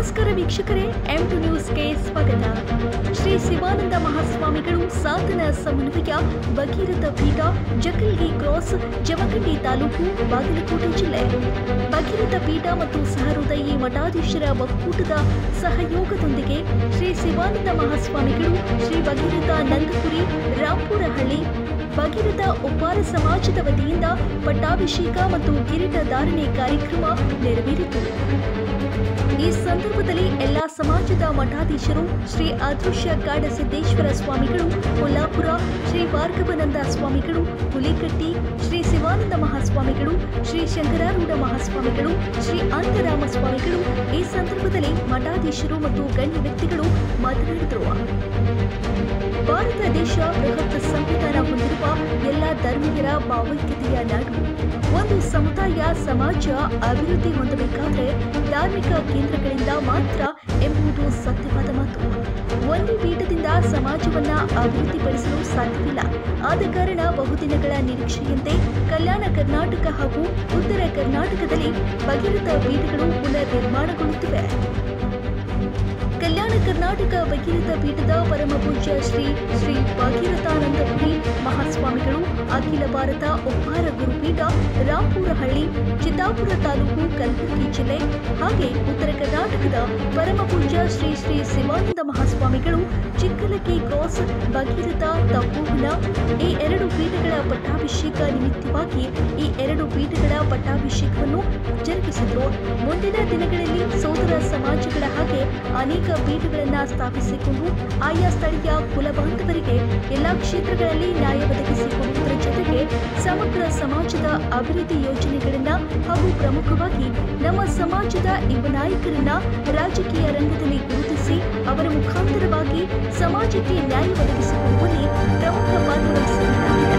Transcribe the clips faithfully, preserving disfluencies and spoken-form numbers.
ನಮಸ್ಕಾರ ವೀಕ್ಷಕರೇ, M to ನ್ಯೂಸ್ಗೆ ಸ್ವಾಗತ. ಶ್ರೀ ಶಿವಾನಂದ ಮಹಾಸ್ವಾಮಿಗಳು ಸಾಧನ ಸಮನ್ವಯ ಭಗೀರಥ ಪೀಠ, ಜಕಲ್ಗಿ ಕ್ರಾಸ್, ಜಮಖಂಡಿ ತಾಲೂಕು, ಬಾಗಲಕೋಟೆ ಜಿಲ್ಲೆ. ಭಗೀರಥ ಪೀಠ ಮತ್ತು ಸಹೃದಯಿ ಮಠಾಧೀಶರ ಒಕ್ಕೂಟದ ಸಹಯೋಗದೊಂದಿಗೆ ಶ್ರೀ ಶಿವಾನಂದ ಮಹಾಸ್ವಾಮಿಗಳು ಶ್ರೀ ಭಗೀರಥ ನಂದಪುರಿ ರಾಂಪುರಹಳ್ಳಿ ಭಗೀರಥ ಉಪ್ಪಾರ ಸಮಾಜದ ವತಿಯಿಂದ ಪಟ್ಟಾಭಿಷೇಕ ಮತ್ತು ಕಿರೀಟ ಧಾರಣೆ ಕಾರ್ಯಕ್ರಮ ನೆರವೇರಿತು. ಈ ಸಂದರ್ಭದಲ್ಲಿ ಎಲ್ಲಾ ಸಮಾಜದ ಮಠಾಧೀಶರು, ಶ್ರೀ ಅದೃಶ್ಯ ಕಾಡಸಿದ್ದೇಶ್ವರ ಸ್ವಾಮಿಗಳು ಕೊಲ್ಲಾಪುರ, ಶ್ರೀ ಭಾರ್ಗವನಂದ ಸ್ವಾಮಿಗಳು ಹುಲಿಕಟ್ಟಿ, ಶ್ರೀ ಶಿವಾನಂದ ಮಹಾಸ್ವಾಮಿಗಳು, ಶ್ರೀ ಶಂಕರಾರೂಢ ಮಹಾಸ್ವಾಮಿಗಳು, ಶ್ರೀ ಅಂತರಾಮ ಸ್ವಾಮಿಗಳು ಈ ಸಂದರ್ಭದಲ್ಲಿ ಮಠಾಧೀಶರು ಮತ್ತು ಗಣ್ಯ ವ್ಯಕ್ತಿಗಳು ಮಾತನಾಡಿದರು. ಭಾರತ ದೇಶ ಬೃಹತ್ ಸಂವಿಧಾನ ಹೊಂದಿರುವ ಎಲ್ಲ ಧರ್ಮೀಯರ ಭಾವೈಕ್ಯತೆಯ ನಾಡು. ಒಂದು ಸಮುದಾಯ ಸಮಾಜ ಅಭಿವೃದ್ಧಿ ಹೊಂದಬೇಕಾದರೆ ಧಾರ್ಮಿಕ ಕೇಂದ್ರಗಳಿಂದ ಮಾತ್ರ ಎಂಬುದು ಸತ್ಯವಾದ ಮಾತು. ಒಂದು ಪೀಠದಿಂದ ಸಮಾಜವನ್ನ ಅಭಿವೃದ್ಧಿಪಡಿಸಲು ಸಾಧ್ಯವಿಲ್ಲ. ಆದ ಕಾರಣ ಬಹುದಿನಗಳ ನಿರೀಕ್ಷೆಯಂತೆ ಕಲ್ಯಾಣ ಕರ್ನಾಟಕ ಹಾಗೂ ಉತ್ತರ ಕರ್ನಾಟಕದಲ್ಲಿ ಭಗೀರಥ ಪೀಠಗಳು ಪುನರ್ ನಿರ್ಮಾಣಗೊಳ್ಳುತ್ತಿವೆ. ಕಲ್ಯಾಣ ಕರ್ನಾಟಕ ಭಗೀರಥ ಪೀಠದ ಪರಮ ಪೂಜ್ಯ ಶ್ರೀ ಶ್ರೀ ಭಗೀರಥಾನಂದಪುರಿ ಮಹಾಸ್ವಾಮಿಗಳು, ಅಖಿಲ ಭಾರತ ಉಪ್ಪಾರ ಗುರುಪೀಠ, ರಾಂಪುರಹಳ್ಳಿ, ಚಿತ್ತಾಪುರ ತಾಲೂಕು, ಕಲಬುರಗಿ ಜಿಲ್ಲೆ, ಹಾಗೆ ಉತ್ತರ ಕರ್ನಾಟಕದ ಪರಮ ಪೂಜ್ಯ ಶ್ರೀ ಶ್ರೀ ಶಿವಾನಂದ ಮಹಾಸ್ವಾಮಿಗಳು, ಚಿಕ್ಕಲಕ್ಕಿ ಕ್ರಾಸ್, ಭಗೀರಥ ತಪೋವನ ಈ ಎರಡು ಪೀಠಗಳ ಪಟ್ಟಾಭಿಷೇಕ ನಿಮಿತ್ತವಾಗಿ ಈ ಎರಡು ಪೀಠಗಳ ಪಟ್ಟಾಭಿಷೇಕವನ್ನು ಜರುಗಿಸಿದರು. ಮುಂದಿನ ದಿನಗಳಲ್ಲಿ ಸೋದರ ಸಮಾಜಗಳ ಹಾಗೆ ಅನೇಕ ಪೀಠಗಳನ್ನು ಸ್ಥಾಪಿಸಿಕೊಂಡು ಆಯಾ ಸ್ಥಳೀಯ ಕುಲಬಾಂಧವರಿಗೆ ಎಲ್ಲಾ ಕ್ಷೇತ್ರಗಳಲ್ಲಿ ನ್ಯಾಯ ಒದಗಿಸಿಕೊಡುವುದರ ಜೊತೆಗೆ ಸಮಗ್ರ ಸಮಾಜದ ಅಭಿವೃದ್ಧಿ ಯೋಜನೆಗಳನ್ನ ಹಾಗೂ ಪ್ರಮುಖವಾಗಿ ನಮ್ಮ ಸಮಾಜದ ಯುವ ನಾಯಕರನ್ನ ರಾಜಕೀಯ ರಂಗದಲ್ಲಿ ಗುರುತಿಸಿ ಅವರ ಮುಖಾಂತರವಾಗಿ ಸಮಾಜಕ್ಕೆ ನ್ಯಾಯ ಒದಗಿಸಿಕೊಡುವಲ್ಲಿ ಪ್ರಮುಖ ಪಾತ್ರ ವಹಿಸಬೇಕಾಗಿದೆ.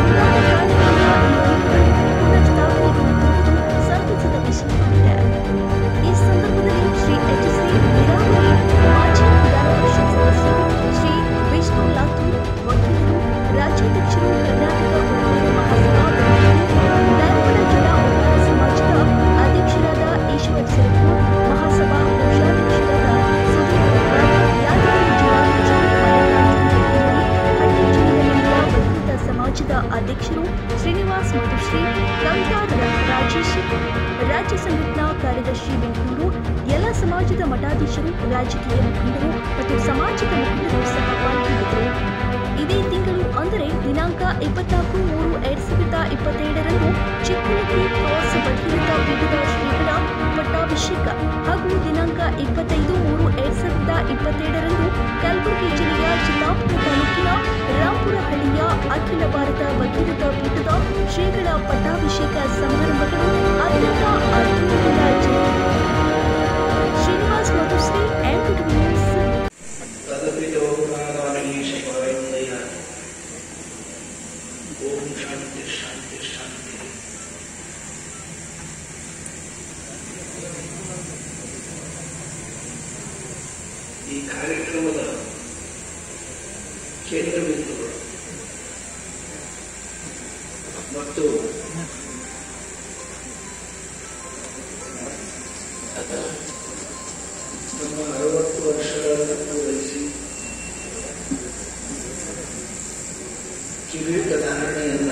ಸಂತಸದ ವಿಷಯವಾಗಿದೆ. ಈ ಸಂದರ್ಭದಲ್ಲಿ ಶ್ರೀ ಎಚ್ ಸಿ ನೀರಾವರಿ ಮಾಜಿ ವಿಧಾನ ಪರಿಷತ್ ಸದಸ್ಯರು, ಶ್ರೀ ವಿಷ್ಣು ಲಾತೂರ್ ವಕೀಲರು, ರಾಜ್ಯಾಧ್ಯಕ್ಷರು, ಕರ್ನಾಟಕ ಉಪ್ಪಾರ ಮಹಾಸಭಾ ಧಾರವಾಡ ಜಿಲ್ಲಾ ಉಪ್ಪಾರ ಸಮಾಜದ ಅಧ್ಯಕ್ಷರಾದ ಈಶ್ವರ್ ಸಿರಪುರ್, ಮಹಾಸಭಾ ಕೋಶಾಧ್ಯಕ್ಷರಾದ ಸುಧೀರ್ ಯಾದಗಿರಿ ಜಿಲ್ಲಾ ಭಗೀರಥ ಸಮಾಜದ ಅಧ್ಯಕ್ಷರು ಶ್ರೀನಿವಾಸ್ ಮಧುಶ್ರೀ, ಕವಿತಾ ರಾಜೇಶ್, ರಾಜ್ಯ ಸಂಘಟನಾ ಕಾರ್ಯದರ್ಶಿ ಬೆಂಗಳೂರು, ಎಲ್ಲ ಸಮಾಜದ ಮಠಾಧೀಶರು, ರಾಜಕೀಯ ಮುಖಂಡರು ಮತ್ತು ಸಮಾಜದ ಮುಖಂಡರು ಸಹ ಪಾಲ್ಗೊಂಡಿದ್ದರು. ಇದೇ ತಿಂಗಳು ಅಂದರೆ ದಿನಾಂಕ ಇಪ್ಪತ್ನಾಲ್ಕು ಮೂರು ಎರಡ್ ಸಾವಿರದ ಇಪ್ಪತ್ತೇಳರಂದು ಚಿಕ್ಕಲಕ್ಕಿ ಕ್ರಾಸ್ ಭಗೀರಥ ಪೀಠದ ಶ್ರೀಗಳ ಪಟ್ಟಾಭಿಷೇಕ ಹಾಗೂ ದಿನಾಂಕ ಇಪ್ಪತ್ತೈದು ಮೂರು ಎರಡ್ ಸಾವಿರದ ಇಪ್ಪತ್ತೇಳರಂದು ಕಲಬುರಗಿ ಜಿಲ್ಲೆಯ ಚಿತ್ತಾಪುರ ತಾಲೂಕಿನ ರಾಂಪುರಹಳ್ಳಿಯ ಅಖಿಲ ಭಾರತ ಭಗೀರಥ ಪೀಠದ ಶ್ರೀಗಳ ಪಟ್ಟಾಭಿಷೇಕ ಸಮಾರಂಭಗಳು ಅತ್ಯಂತ ಅರ್ಥಪೂರ್ಣ ಜರುಗಿದವು. Srinivas Madhushree, M two news. ಈ ಕಾರ್ಯಕ್ರಮದ ಕೇಂದ್ರ ಬಿಂದುಗಳು ಮತ್ತು ನಮ್ಮ ಅರವತ್ತು ವರ್ಷಗಳನ್ನು ಪೂರೈಸಿ ಕಿರೀಟ ಧಾರಣೆಯನ್ನ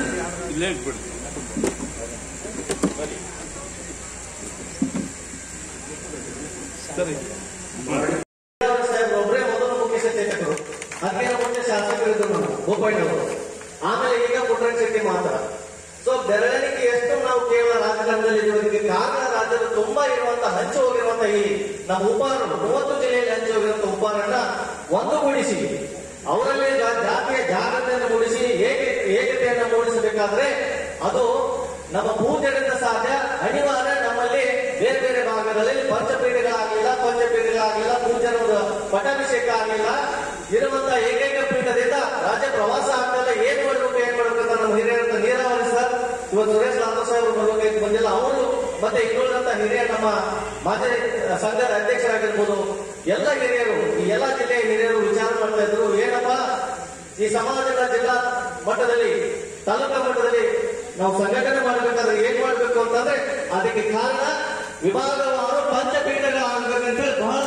ಒಬ್ಬರೇ ಮೊದಲು ಮುಖ್ಯ ಸಚೇತಕರು, ಅದಕ್ಕಿಂತ ಮುಂಚೆ ಶಾಸಕರಿದ್ರು ಬೋಪಣ್ಣವರು, ಆಮೇಲೆ ಈಗ ಪುಟ್ಟರಂಗ ಶೆಟ್ಟಿ ಮಾತ್ರ. ಸೊ ಬೆರಳಿಗೆ ಎಷ್ಟು ನಾವು ಕೇವಲ ರಾಜಕಾರಣದಲ್ಲಿ ಇರೋದಕ್ಕೆ ಕಾರಣ ರಾಜ್ಯದ ತುಂಬಾ ಇರುವಂತಹ ಹಂಚು ಹೋಗಿರುವಂತ ಈ ನಮ್ಮ ಉಪ್ಪಾರರು, ಮೂವತ್ತು ಜಿಲ್ಲೆಯಲ್ಲಿ ಹಂಚು ಹೋಗಿರುವಂತಹ ಉಪ್ಪಾರನ್ನ ಒಂದುಗೂಡಿಸಿ ಅವರಲ್ಲಿ ಜಾತಿಯ ಜಾಗೃತಿಯನ್ನು ಮೂಡಿಸಿ ಏಕೆ ಏಕತೆಯನ್ನು ಮೂಡಿಸಬೇಕಾದ್ರೆ ಅದು ನಮ್ಮ ಪೂಜೆಗಳಿಂದ ಸಾಧ್ಯ. ಅನಿವಾರ್ಯ ನಮ್ಮಲ್ಲಿ ಬೇರೆ ಬೇರೆ ಭಾಗಗಳಲ್ಲಿ ಪಂಚಪೀಠಗಳಾಗಲಿಲ್ಲ, ಪಂಚಪೀಠಗಳಾಗಲಿಲ್ಲ, ಪೂಜೆಯ ಪಟ್ಟಾಭಿಷೇಕ ಆಗಲಿಲ್ಲ. ಇರುವಂತಹ ಏಕೈಕ ಪೀಠದಿಂದ ರಾಜ್ಯ ಪ್ರವಾಸ ಆಗ್ತಲ್ಲ. ಏನ್ ಮಾಡಬೇಕು ಏನ್ ಮಾಡಬೇಕು ಅಂತ ನಮ್ಮ ಹಿರಿಯರಂತ ನೀರಾವರಿ ಸರ್, ಇವತ್ತು ಸುರೇಶ್ ಲಾತೂರ್ ಸಾಹೇಬ್ ಬರ್ಬೇಕಾಗಿ ಬಂದಿಲ್ಲ, ಅವರು ಮತ್ತೆ ಇನ್ನುಳಿದಂತ ಹಿರಿಯ ನಮ್ಮ ಮಾಜಿ ಸಂಘದ ಅಧ್ಯಕ್ಷರಾಗಿರ್ಬೋದು, ಎಲ್ಲ ಹಿರಿಯರು, ಈ ಎಲ್ಲಾ ಜಿಲ್ಲೆಯ ಹಿರಿಯರು ವಿಚಾರ ಮಾಡ್ತಾ ಇದ್ರು. ಏನಪ್ಪ ಈ ಸಮಾಜದ ಜಿಲ್ಲಾ ಮಟ್ಟದಲ್ಲಿ, ತಾಲೂಕಾ ಮಟ್ಟದಲ್ಲಿ ನಾವು ಸಂಘಟನೆ ಮಾಡಬೇಕಾದ್ರೆ ಏನ್ ಮಾಡ್ಬೇಕು ಅಂತಂದ್ರೆ ಅದಕ್ಕೆ ಕಾರಣ ವಿಭಾಗವಾರು ಪಂಚಪೀಠಗಳಾಗಬೇಕಂತ ಬಹಳ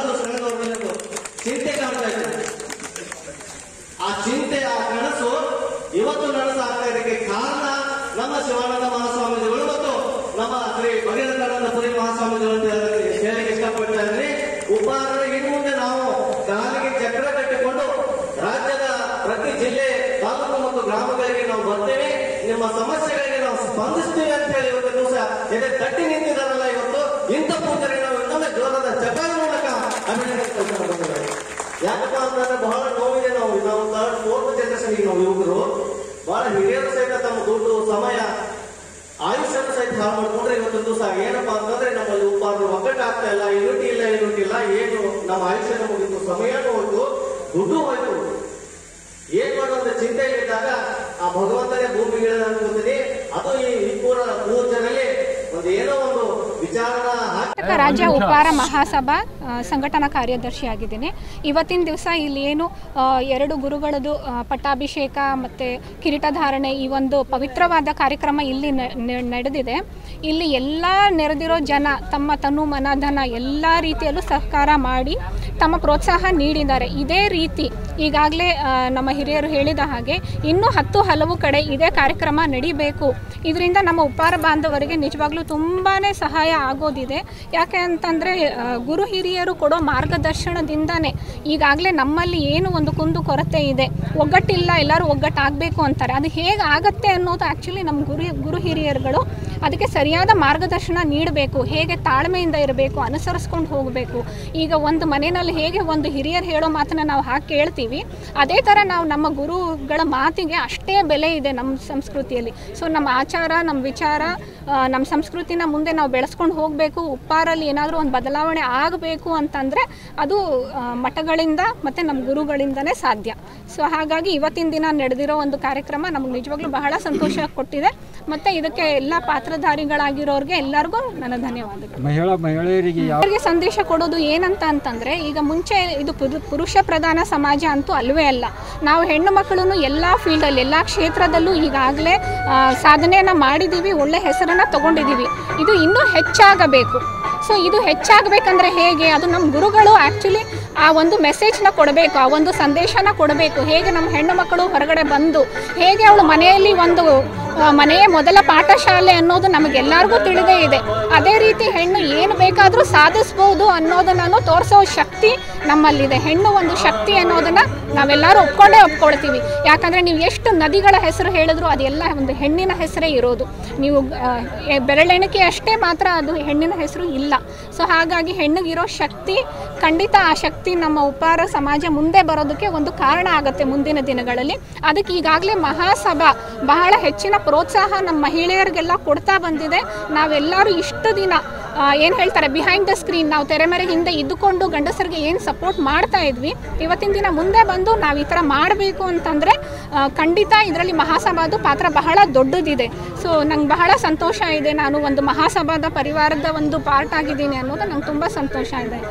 ಉಪಹಾರ ಇನ್ನು ಮುಂದೆ ನಾವು ಕಾಲಿಗೆ ಚಕ್ರ ಕಟ್ಟಿಕೊಂಡು ರಾಜ್ಯದ ಪ್ರತಿ ಜಿಲ್ಲೆ ತಾಲೂಕು ಮತ್ತು ಗ್ರಾಮಗಳಿಗೆ ನಾವು ಬರ್ತೇವೆ, ನಿಮ್ಮ ಸಮಸ್ಯೆಗಳಿಗೆ ನಾವು ಸ್ಪಂದಿಸ್ತೇವೆ ಅಂತ ಹೇಳಿ ಇವತ್ತು ದಿವಸ ಎದೆ ತಟ್ಟಿ ನಿಂತಿದ್ದಾರಲ್ಲ ಇವತ್ತು ಇಂಥ ಪೂಜಾರಿಗೆ ನಾವು ಇನ್ನೊಮ್ಮೆ ಜೋರದ ಚಪಾಯಿ ಮೂಲಕ ಅಭಿನಂದಿಸ್ತೇವೆ. ಯಾಕಪ್ಪ ಅಂತಂದ್ರೆ ಬಹಳ ನೋವಿದೆ. ನಾವು ನಾವು ಥರ್ಡ್ ಫೋರ್ತ್ ಜನರೇಷನ್ ನಾವು ಯುವಕರು ಬಹಳ ಹಿರಿಯರು ಸಹಿತ ತಮ್ಮ ದುಡ್ಡು ಸಮಯ ಆಯುಷ್ಯನ ಸಹಿತ ಹಾಳು ಮಾಡ್ಕೊಂಡ್ರೆ ಇವತ್ತು ದಿವಸ ಏನಪ್ಪಾ ಅಂತಂದ್ರೆ ನಮ್ಮಲ್ಲಿ ಉಪಹಾರ ಒಗ್ಗಟ್ಟು ಆಗ್ತಾ ಇಲ್ಲ, ಯೂನಿಟಿ ಇಲ್ಲ ಯೂನಿಟಿ ಇಲ್ಲ ಏನು ನಮ್ಮ ಆಯುಷ್ಯನ ಮುಗಿತು, ಸಮಯನೂ ಹೋಯ್ತು, ದುಡ್ಡು ಹೋಯ್ತು. ಏನ್ ಮಾಡುವಂತ ಚಿಂತೆ ಇದ್ದಾಗ ಆ ಭಗವಂತನೇ ಭೂಮಿಗೆ ಅನ್ಕೋತೀನಿ. ಅದು ಈ ಪೂರ ಪೂಜೆಯಲ್ಲಿ ಒಂದು ಏನೋ ಒಂದು ವಿಚಾರನ ರಾಜ್ಯ ಉಪಹಾರ ಮಹಾಸಭಾ ಸಂಘಟನಾ ಕಾರ್ಯದರ್ಶಿಯಾಗಿದ್ದೀನಿ. ಇವತ್ತಿನ ದಿವಸ ಇಲ್ಲಿ ಏನು ಎರಡು ಗುರುಗಳದು ಪಟ್ಟಾಭಿಷೇಕ ಮತ್ತು ಕಿರೀಟಧಾರಣೆ ಈ ಒಂದು ಪವಿತ್ರವಾದ ಕಾರ್ಯಕ್ರಮ ಇಲ್ಲಿ ನಡೆದಿದೆ. ಇಲ್ಲಿ ಎಲ್ಲ ನೆರೆದಿರೋ ಜನ ತಮ್ಮ ತನು ಮನ ಧನ ಎಲ್ಲ ರೀತಿಯಲ್ಲೂ ಸಹಕಾರ ಮಾಡಿ ತಮ್ಮ ಪ್ರೋತ್ಸಾಹ ನೀಡಿದ್ದಾರೆ. ಇದೇ ರೀತಿ ಈಗಾಗಲೇ ನಮ್ಮ ಹಿರಿಯರು ಹೇಳಿದ ಹಾಗೆ ಇನ್ನೂ ಹತ್ತು ಹಲವು ಕಡೆ ಇದೇ ಕಾರ್ಯಕ್ರಮ ನಡಿಬೇಕು. ಇದರಿಂದ ನಮ್ಮ ಉಪಹಾರ ಬಾಂಧವರಿಗೆ ನಿಜವಾಗ್ಲೂ ತುಂಬಾ ಸಹಾಯ ಆಗೋದಿದೆ. ಯಾಕೆ ಅಂತಂದರೆ ಗುರು ಹಿರಿಯರು ಕೊಡೋ ಮಾರ್ಗದರ್ಶನದಿಂದನೇ ಈಗಾಗಲೇ ನಮ್ಮಲ್ಲಿ ಏನು ಒಂದು ಕುಂದು ಕೊರತೆ ಇದೆ, ಒಗ್ಗಟ್ಟಿಲ್ಲ, ಎಲ್ಲರೂ ಒಗ್ಗಟ್ಟಾಗಬೇಕು ಅಂತಾರೆ. ಅದು ಹೇಗೆ ಆಗತ್ತೆ ಅನ್ನೋದು ಆ್ಯಕ್ಚುಲಿ ನಮ್ಮ ಗುರು ಗುರು ಹಿರಿಯರುಗಳು ಅದಕ್ಕೆ ಸರಿಯಾದ ಮಾರ್ಗದರ್ಶನ ನೀಡಬೇಕು. ಹೇಗೆ ತಾಳ್ಮೆಯಿಂದ ಇರಬೇಕು, ಅನುಸರಿಸ್ಕೊಂಡು ಹೋಗಬೇಕು. ಈಗ ಒಂದು ಮನೆಯಲ್ಲಿ ಹೇಗೆ ಒಂದು ಹಿರಿಯರು ಹೇಳೋ ಮಾತನ್ನು ನಾವು ಹಾಕಿ ಕೇಳ್ತೀವಿ, ಅದೇ ಥರ ನಾವು ನಮ್ಮ ಗುರುಗಳ ಮಾತಿಗೆ ಅಷ್ಟೇ ಬೆಲೆ ಇದೆ ನಮ್ಮ ಸಂಸ್ಕೃತಿಯಲ್ಲಿ. ಸೊ ನಮ್ಮ ಆಚಾರ, ನಮ್ಮ ವಿಚಾರ, ನಮ್ಮ ಸಂಸ್ಕೃತಿನ ಮುಂದೆ ನಾವು ಬೆಳೆಸ್ಕೊಂಡು ಹೋಗಬೇಕು. ಉಪ್ಪಾರಲ್ಲಿ ಏನಾದರೂ ಒಂದು ಬದಲಾವಣೆ ಆಗಬೇಕು ಅಂತಂದರೆ ಅದು ಮಠಗಳಿಂದ ಮತ್ತು ನಮ್ಮ ಗುರುಗಳಿಂದನೇ ಸಾಧ್ಯ. ಸೊ ಹಾಗಾಗಿ ಇವತ್ತಿನ ದಿನ ನಡೆದಿರೋ ಒಂದು ಕಾರ್ಯಕ್ರಮ ನಮಗೆ ನಿಜವಾಗ್ಲೂ ಬಹಳ ಸಂತೋಷ ಕೊಟ್ಟಿದೆ. ಮತ್ತು ಇದಕ್ಕೆ ಎಲ್ಲ ಪಾತ್ರಧಾರಿಗಳಾಗಿರೋರಿಗೆ ಎಲ್ಲರಿಗೂ ನನ್ನ ಧನ್ಯವಾದಗಳು. ಮಹಿಳಾ ಮಹಿಳೆಯರಿಗೆ ಅವರಿಗೆ ಸಂದೇಶ ಕೊಡೋದು ಏನಂತ ಅಂತಂದರೆ, ಈಗ ಮುಂಚೆ ಇದು ಪುರುಷ ಪ್ರಧಾನ ಸಮಾಜ ಅಂತೂ ಅಲ್ವೇ ಅಲ್ಲ. ನಾವು ಹೆಣ್ಣು ಮಕ್ಕಳನ್ನು ಎಲ್ಲ ಫೀಲ್ಡಲ್ಲಿ ಎಲ್ಲ ಕ್ಷೇತ್ರದಲ್ಲೂ ಈಗಾಗಲೇ ಸಾಧನೆಯನ್ನು ಮಾಡಿದ್ದೀವಿ, ಒಳ್ಳೆ ಹೆಸರನ್ನು ತಗೊಂಡಿದ್ದೀವಿ. ಇದು ಇನ್ನೂ ಹೆಚ್ಚಾಗಬೇಕು. ಸೊ ಇದು ಹೆಚ್ಚಾಗಬೇಕಂದ್ರೆ ಹೇಗೆ? ಅದು ನಮ್ಮ ಗುರುಗಳು ಆ್ಯಕ್ಚುಲಿ ಆ ಒಂದು ಮೆಸೇಜ್ನ ಕೊಡಬೇಕು, ಆ ಒಂದು ಸಂದೇಶನ ಕೊಡಬೇಕು. ಹೇಗೆ ನಮ್ಮ ಹೆಣ್ಣು ಮಕ್ಕಳು ಹೊರಗಡೆ ಬಂದು ಹೇಗೆ ಅವಳು ಮನೆಯಲ್ಲಿ ಒಂದು ಮನೆಯೇ ಮೊದಲ ಪಾಠಶಾಲೆ ಅನ್ನೋದು ನಮಗೆಲ್ಲರಿಗೂ ತಿಳಿದೇ ಇದೆ. ಅದೇ ರೀತಿ ಹೆಣ್ಣು ಏನು ಬೇಕಾದರೂ ಸಾಧಿಸ್ಬೋದು ಅನ್ನೋದನ್ನು ತೋರಿಸೋ ಶಕ್ತಿ ನಮ್ಮಲ್ಲಿದೆ. ಹೆಣ್ಣು ಒಂದು ಶಕ್ತಿ ಅನ್ನೋದನ್ನು ನಾವೆಲ್ಲರೂ ಒಪ್ಕೊಂಡೇ ಒಪ್ಕೊಳ್ತೀವಿ. ಯಾಕಂದರೆ ನೀವು ಎಷ್ಟು ನದಿಗಳ ಹೆಸರು ಹೇಳಿದ್ರು ಅದೆಲ್ಲ ಒಂದು ಹೆಣ್ಣಿನ ಹೆಸರೇ ಇರೋದು. ನೀವು ಬೆರಳೆಣಿಕೆ ಅಷ್ಟೇ ಮಾತ್ರ ಅದು ಹೆಣ್ಣಿನ ಹೆಸರು ಇಲ್ಲ. ಸೊ ಹಾಗಾಗಿ ಹೆಣ್ಣಿಗಿರೋ ಶಕ್ತಿ, ಖಂಡಿತ ಆ ಶಕ್ತಿ ನಮ್ಮ ಉಪಹಾರ ಸಮಾಜ ಮುಂದೆ ಬರೋದಕ್ಕೆ ಒಂದು ಕಾರಣ ಆಗುತ್ತೆ ಮುಂದಿನ ದಿನಗಳಲ್ಲಿ. ಅದಕ್ಕೆ ಈಗಾಗಲೇ ಮಹಾಸಭಾ ಬಹಳ ಹೆಚ್ಚಿನ ಪ್ರೋತ್ಸಾಹ ನಮ್ಮ ಮಹಿಳೆಯರಿಗೆಲ್ಲ ಕೊಡ್ತಾ ಬಂದಿದೆ. ನಾವೆಲ್ಲರೂ ಇಷ್ಟು ದಿನ ಏನು ಹೇಳ್ತಾರೆ ಬಿಹೈಂಡ್ ದ ಸ್ಕ್ರೀನ್, ನಾವು ತೆರೆಮರೆ ಹಿಂದೆ ಇದ್ದುಕೊಂಡು ಗಂಡಸರಿಗೆ ಏನು ಸಪೋರ್ಟ್ ಮಾಡ್ತಾ ಇದ್ವಿ, ಇವತ್ತಿನ ದಿನ ಮುಂದೆ ಬಂದು ನಾವು ಈ ಥರ ಮಾಡಬೇಕು ಅಂತಂದರೆ ಖಂಡಿತ ಇದರಲ್ಲಿ ಮಹಾಸಭಾದು ಪಾತ್ರ ಬಹಳ ದೊಡ್ಡದಿದೆ. ಸೊ ನಂಗೆ ಬಹಳ ಸಂತೋಷ ಇದೆ. ನಾನು ಒಂದು ಮಹಾಸಭಾದ ಪರಿವಾರದ ಒಂದು ಪಾರ್ಟ್ ಆಗಿದ್ದೀನಿ ಅನ್ನೋದು ನಂಗೆ ತುಂಬ ಸಂತೋಷ ಇದೆ.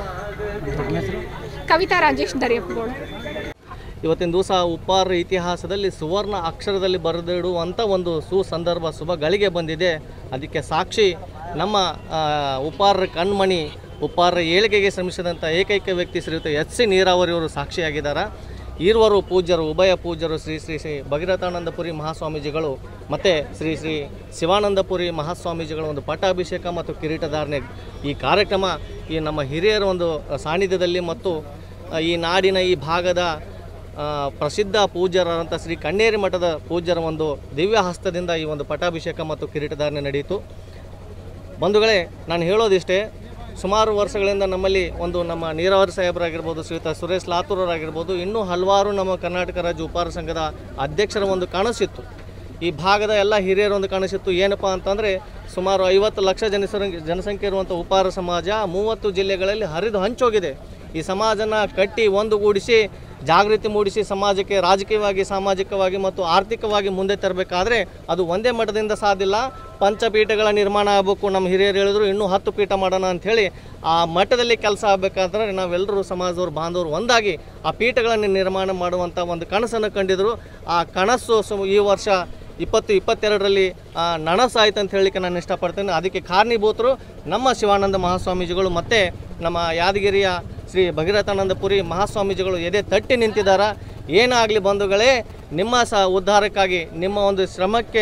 ಕವಿತಾ ರಾಜೇಶ್ ದರಿಯಪ್ಪಗೋಳು. ಇವತ್ತಿನ ದಿವಸ ಉಪಹಾರ ಇತಿಹಾಸದಲ್ಲಿ ಸುವರ್ಣ ಅಕ್ಷರದಲ್ಲಿ ಬರೆದಿಡುವಂಥ ಒಂದು ಸುಸಂದರ್ಭ ಶುಭ ಗಳಿಗೆ ಬಂದಿದೆ. ಅದಕ್ಕೆ ಸಾಕ್ಷಿ ನಮ್ಮ ಉಪಹಾರ ಕಣ್ಮಣಿ, ಉಪಹಾರ ಏಳಿಗೆಗೆ ಶ್ರಮಿಸಿದಂಥ ಏಕೈಕ ವ್ಯಕ್ತಿ ಶ್ರೀಯುತ ಎಚ್ ಸಿ ನೀರಾವರಿಯವರು ಸಾಕ್ಷಿಯಾಗಿದ್ದಾರೆ. ಈರ್ವರು ಪೂಜ್ಯರು, ಉಭಯ ಪೂಜ್ಯರು ಶ್ರೀ ಶ್ರೀ ಶ್ರೀ ಭಗೀರಥಾನಂದಪುರಿ ಮಹಾಸ್ವಾಮೀಜಿಗಳು ಮತ್ತು ಶ್ರೀ ಶ್ರೀ ಶಿವಾನಂದಪುರಿ ಮಹಾಸ್ವಾಮೀಜಿಗಳ ಒಂದು ಪಟ್ಟಾಭಿಷೇಕ ಮತ್ತು ಕಿರೀಟಧಾರಣೆ ಈ ಕಾರ್ಯಕ್ರಮ ಈ ನಮ್ಮ ಹಿರಿಯರ ಒಂದು ಸಾನ್ನಿಧ್ಯದಲ್ಲಿ ಮತ್ತು ಈ ನಾಡಿನ ಈ ಭಾಗದ ಪ್ರಸಿದ್ಧ ಪೂಜ್ಯರಾದಂಥ ಶ್ರೀ ಕಣ್ಣೇರಿ ಮಠದ ಪೂಜ್ಯರ ಒಂದು ದಿವ್ಯ ಹಸ್ತದಿಂದ ಈ ಒಂದು ಪಟ್ಟಾಭಿಷೇಕ ಮತ್ತು ಕಿರೀಟಧಾರಣೆ ನಡೆಯಿತು. ಬಂಧುಗಳೇ, ನಾನು ಹೇಳೋದಿಷ್ಟೇ, ಸುಮಾರು ವರ್ಷಗಳಿಂದ ನಮ್ಮಲ್ಲಿ ಒಂದು ನಮ್ಮ ನೀರಾವರಿ ಸಾಹೇಬರಾಗಿರ್ಬೋದು, ಶ್ರೀಯುತ ಸುರೇಶ್ ಲಾತೂರರಾಗಿರ್ಬೋದು, ಇನ್ನೂ ಹಲವಾರು ನಮ್ಮ ಕರ್ನಾಟಕ ರಾಜ್ಯ ಉಪಹಾರ ಸಂಘದ ಅಧ್ಯಕ್ಷರ ಒಂದು ಕನಸಿತ್ತು. ಈ ಭಾಗದ ಎಲ್ಲ ಹಿರಿಯರ ಒಂದು ಕನಸಿತ್ತು. ಏನಪ್ಪ ಅಂತಂದರೆ, ಸುಮಾರು ಐವತ್ತು ಲಕ್ಷ ಜನಸಂಖ್ಯೆ ಜನಸಂಖ್ಯೆ ಇರುವಂಥ ಉಪಹಾರ ಸಮಾಜ ಮೂವತ್ತು ಜಿಲ್ಲೆಗಳಲ್ಲಿ ಹರಿದು ಹಂಚೋಗಿದೆ. ಈ ಸಮಾಜನ ಕಟ್ಟಿ ಒಂದುಗೂಡಿಸಿ ಜಾಗೃತಿ ಮೂಡಿಸಿ ಸಮಾಜಕ್ಕೆ ರಾಜಕೀಯವಾಗಿ, ಸಾಮಾಜಿಕವಾಗಿ ಮತ್ತು ಆರ್ಥಿಕವಾಗಿ ಮುಂದೆ ತರಬೇಕಾದ್ರೆ ಅದು ಒಂದೇ ಮಠದಿಂದ ಸಾಧ್ಯ ಇಲ್ಲ. ಪಂಚಪೀಠಗಳ ನಿರ್ಮಾಣ ಆಗಬೇಕು. ನಮ್ಮ ಹಿರಿಯರು ಹೇಳಿದ್ರು ಇನ್ನೂ ಹತ್ತು ಪೀಠ ಮಾಡೋಣ ಅಂಥೇಳಿ ಆ ಮಠದಲ್ಲಿ ಕೆಲಸ ಆಗಬೇಕಾದ್ರೆ ನಾವೆಲ್ಲರೂ ಸಮಾಜದವ್ರು ಬಾಂಧವರು ಒಂದಾಗಿ ಆ ಪೀಠಗಳನ್ನು ನಿರ್ಮಾಣ ಮಾಡುವಂಥ ಒಂದು ಕನಸನ್ನು ಕಂಡಿದ್ರು. ಆ ಕನಸು ಈ ವರ್ಷ ಇಪ್ಪತ್ತು ಇಪ್ಪತ್ತೆರಡರಲ್ಲಿ ನನಸಾಯ್ತು ಅಂತ ಹೇಳಲಿಕ್ಕೆ ನಾನು ಇಷ್ಟಪಡ್ತೇನೆ. ಅದಕ್ಕೆ ಕಾರಣೀಭೂತರು ನಮ್ಮ ಶಿವಾನಂದ ಮಹಾಸ್ವಾಮೀಜಿಗಳು ಮತ್ತು ನಮ್ಮ ಯಾದಗಿರಿಯ ಶ್ರೀ ಭಗೀರಥಾನಂದಪುರಿ ಮಹಾಸ್ವಾಮೀಜಿಗಳು ಎದೆ ತಟ್ಟಿ ನಿಂತಿದ್ದಾರೆ. ಏನಾಗಲಿ ಬಂಧುಗಳೇ, ನಿಮ್ಮ ಸಹ ಉದ್ಧಾರಕ್ಕಾಗಿ, ನಿಮ್ಮ ಒಂದು ಶ್ರಮಕ್ಕೆ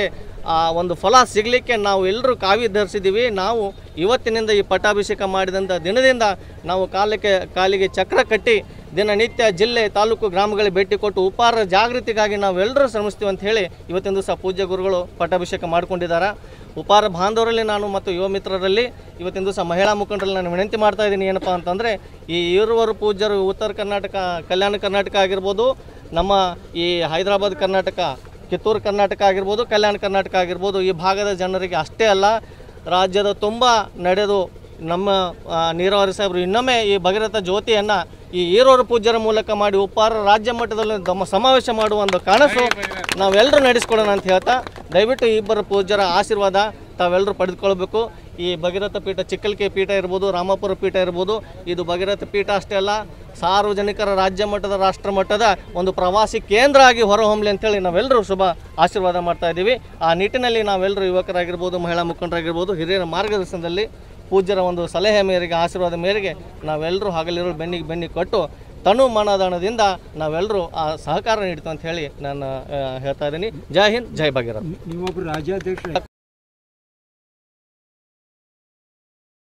ಆ ಒಂದು ಫಲ ಸಿಗಲಿಕ್ಕೆ ನಾವು ಎಲ್ಲರೂ ಕಾವಿ ಧರಿಸಿದ್ದೀವಿ. ನಾವು ಇವತ್ತಿನಿಂದ ಈ ಪಟ್ಟಾಭಿಷೇಕ ಮಾಡಿದಂಥ ದಿನದಿಂದ ನಾವು ಕಾಲಕ್ಕೆ ಕಾಲಿಗೆ ಚಕ್ರ ಕಟ್ಟಿ ದಿನನಿತ್ಯ ಜಿಲ್ಲೆ ತಾಲೂಕು ಗ್ರಾಮಗಳಿಗೆ ಭೇಟಿ ಕೊಟ್ಟು ಉಪಹಾರ ಜಾಗೃತಿಗಾಗಿ ನಾವೆಲ್ಲರೂ ಶ್ರಮಿಸ್ತೀವಿ ಅಂತ ಹೇಳಿ ಇವತ್ತಿನ ದಿವಸ ಪೂಜ್ಯ ಗುರುಗಳು ಪಟ್ಟಾಭಿಷೇಕ ಮಾಡಿಕೊಂಡಿದ್ದಾರೆ. ಉಪಹಾರ ಬಾಂಧವರಲ್ಲಿ ನಾನು ಮತ್ತು ಯುವ ಮಿತ್ರರಲ್ಲಿ ಇವತ್ತಿನ ದಿವಸ ಮಹಿಳಾ ಮುಖಂಡರಲ್ಲಿ ನಾನು ವಿನಂತಿ ಮಾಡ್ತಾ ಇದ್ದೀನಿ. ಏನಪ್ಪ ಅಂತಂದರೆ ಈ ಇರುವರು ಪೂಜ್ಯರು ಉತ್ತರ ಕರ್ನಾಟಕ, ಕಲ್ಯಾಣ ಕರ್ನಾಟಕ ಆಗಿರ್ಬೋದು, ನಮ್ಮ ಈ ಹೈದರಾಬಾದ್ ಕರ್ನಾಟಕ, ಕಿತ್ತೂರು ಕರ್ನಾಟಕ ಆಗಿರ್ಬೋದು, ಕಲ್ಯಾಣ ಕರ್ನಾಟಕ ಆಗಿರ್ಬೋದು, ಈ ಭಾಗದ ಜನರಿಗೆ ಅಷ್ಟೇ ಅಲ್ಲ ರಾಜ್ಯದ ತುಂಬ ನಡೆದು ನಮ್ಮ ನೀರಾವರಿ ಸಾಹೇಬರು ಇನ್ನೊಮ್ಮೆ ಈ ಭಗೀರಥ ಜ್ಯೋತಿಯನ್ನು ಈ ಈರೋರು ಪೂಜ್ಯರ ಮೂಲಕ ಮಾಡಿ ಉಪಹಾರ ರಾಜ್ಯ ಮಟ್ಟದಲ್ಲಿ ನಮ್ಮ ಸಮಾವೇಶ ಮಾಡುವ ಒಂದು ಕನಸು ನಾವೆಲ್ಲರೂ ನಡೆಸ್ಕೊಡೋಣ ಅಂತ ಹೇಳ್ತಾ ದಯವಿಟ್ಟು ಈ ಇಬ್ಬರು ಪೂಜ್ಯರ ಆಶೀರ್ವಾದ ತಾವೆಲ್ಲರೂ ಪಡೆದುಕೊಳ್ಬೇಕು. ಈ ಭಗೀರಥ ಪೀಠ ಚಿಕ್ಕಲ್ಕೆ ಪೀಠ ಇರ್ಬೋದು, ರಾಮಾಪುರ ಪೀಠ ಇರ್ಬೋದು, ಇದು ಭಗೀರಥ ಪೀಠ ಅಷ್ಟೇ ಅಲ್ಲ, ಸಾರ್ವಜನಿಕರ ರಾಜ್ಯ ಮಟ್ಟದ ರಾಷ್ಟ್ರ ಮಟ್ಟದ ಒಂದು ಪ್ರವಾಸಿ ಕೇಂದ್ರ ಆಗಿ ಹೊರಹೊಮ್ಮಲಿ ಅಂತೇಳಿ ನಾವೆಲ್ಲರೂ ಶುಭ ಆಶೀರ್ವಾದ ಮಾಡ್ತಾ ಇದ್ದೀವಿ. ಆ ನಿಟ್ಟಿನಲ್ಲಿ ನಾವೆಲ್ಲರೂ ಯುವಕರಾಗಿರ್ಬೋದು, ಮಹಿಳಾ ಮುಖಂಡರಾಗಿರ್ಬೋದು, ಹಿರಿಯರ ಮಾರ್ಗದರ್ಶನದಲ್ಲಿ ಪೂಜ್ಯರ ಒಂದು ಸಲಹೆ ಮೇರೆಗೆ, ಆಶೀರ್ವಾದ ಮೇರೆಗೆ ನಾವೆಲ್ಲರೂ ಹಗಲಿರೋ ಬೆನ್ನಿಗೆ ಬೆನ್ನಿಗೆ ಕೊಟ್ಟು ತನು ಮನದಾನದಿಂದ ನಾವೆಲ್ಲರೂ ಆ ಸಹಕಾರ ನೀಡ್ತೀವಿ ಅಂತ ಹೇಳಿ ನಾನು ಹೇಳ್ತಾ ಇದ್ದೀನಿ. ಜೈ ಹಿಂದ್, ಜೈ ಭಗೀರಥ. ನೀವೊಬ್ಬರು ರಾಜ್ಯಾಧ್ಯಕ್ಷ